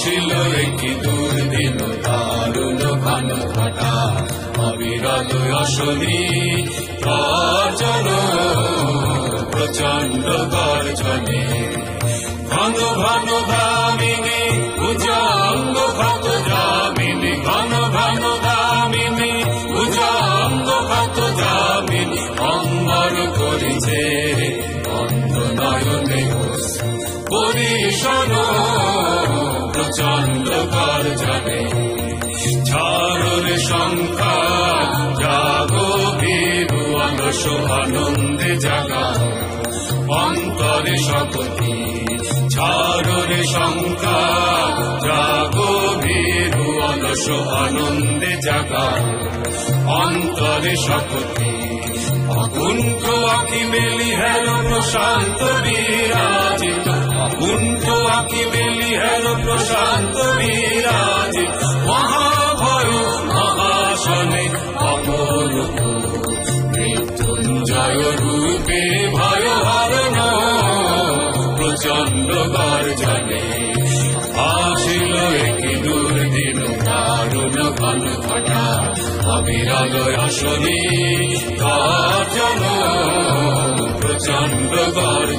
আসিল একটি দুর্দিন দারুণ ঘন ঘটা অবিরল অশনি গর্জন প্রচণ্ড গর্জনে ঘন ঘন ধামিনী ভুজঙ্গ ক্ষত যামিনী ঘন ঘন ধামিনী ভুজঙ্গ ক্ষত যামিনী অম্বর করিছে অন্ধ নয়নে পরিশন প্রচণ্ড গর্জনে ঝড়ের সংখ্যা জাগো ভীরু অলস আনন্দে জাগা অন্তরে শক্তি ঝড়ের সংখ্যা জাগো ভীরু অলস আনন্দে জাগা অন্তরে শক্তি অকুণ্ঠ আখি মেলি হেল প্রশান্ত বিরাজিত অকুণ্ঠ আখি মেলি হেল প্রশান্ত বিরাজিত মহাভয় মহাশনে অপরূপ মৃত্যুঞ্জয় রূপে ভয় হরণ প্রচণ্ড গর্জনে আসিল একটি দুর্দিন দারুণ ঘন ঘটা অবিরল অশনি গর্জন প্রচণ্ড গর্জনে।